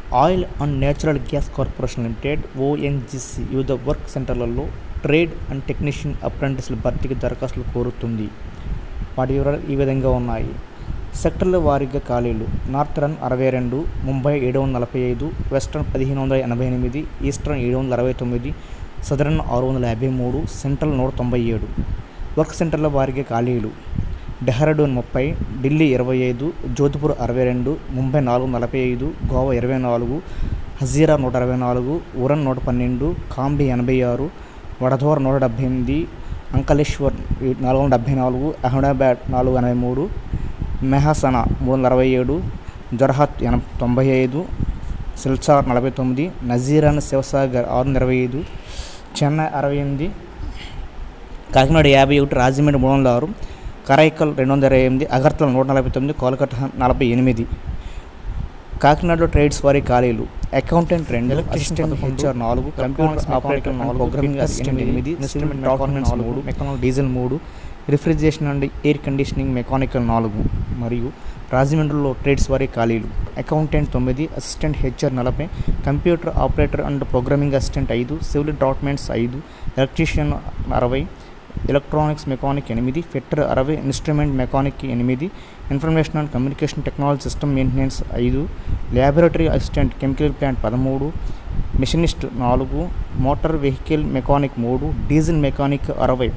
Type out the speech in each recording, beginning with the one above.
Oil and natural gas corporation limited ONGC వివిధ work సెంటర్లలో trade and technician అప్రెంటిస్ల భర్తీకి దరఖాస్తులు కోరుతుంది. వాటి వివరాలు ఈ విధంగా ఉన్నాయి. సెక్టర్ల వారీగా ఖాళీలు: northern 62, Mumbai 745, western 1588, eastern 769, southern 653, central 197. Work సెంటర్ల వారీగా ఖాళీలు: డెహ్రాడూన్ 30, ఢిల్లీ 25, జోధ్పూర్ 62, ముంబై 445, గోవా 24, హజీరా 124, ఉరన్ 112, కాంబి 86, వడోదర 178, అంకలేశ్వర్ 474, అహ్మదాబాద్ 483, మెహసానా 367, జొర్హాట్ 95, సిల్చార్ 49, నజీరాన్ శివసాగర్ 625, చెన్నై 68, కాకినాడ 51, రాజమండ్రి 306, కరైకల్ 228, అగర్తల 149, కోల్కతా 48. కాకినాడలో ట్రేడ్స్ వారి ఖాళీలు: accountant 2, assistant HR 4, computer operator 4, programming assistant 8, instrument documents 3, mechanical diesel 3, refrigeration and air conditioning mechanical 4. మరియు రాజమండ్రిలో ట్రేడ్స్ వారి ఖాళీలు: accountant 9, assistant HR 40, computer operator and programming assistant 5, civil documents 5, electrician 60, electronics mechanic 8, fitter 60, instrument mechanic 8, information and communication technology system maintenance 5, laboratory assistant chemical plant 13, machinist 4, motor vehicle mechanic 3, diesel mechanic 60,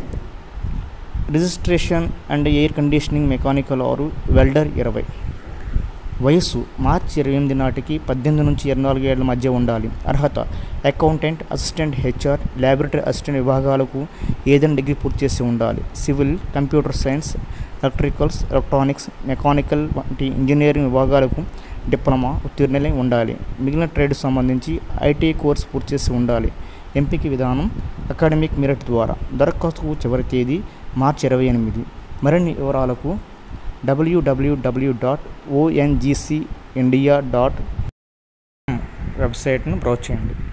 registration and air conditioning mechanical 6, welder 20. వయస్సు మార్చి 28 నాటికి 18 నుంచి 24 ఏళ్ల మధ్య ఉండాలి. అర్హత: accountant, assistant HR, laboratory assistant విభాగాలకు ఏదైనా degree పూర్తి చేసి ఉండాలి. Civil, computer science, electricals, electronics, mechanical వంటి ఇంజనీరింగ్ విభాగాలకు డిప్లొమా ఉత్తీర్ణులై ఉండాలి. మిగిలిన ట్రేడ్ సంబంధించి ఐటీఐ కోర్సు పూర్తి చేసి ఉండాలి. ఎంపిక విధానం అకాడమిక్ మెరిట్ ద్వారా. దరఖాస్తుకు చివరి తేదీ మార్చి 28. మరిన్ని వివరాలకు www.ongcindia.com వెబ్సైట్ను బ్రౌజ్ చేయండి.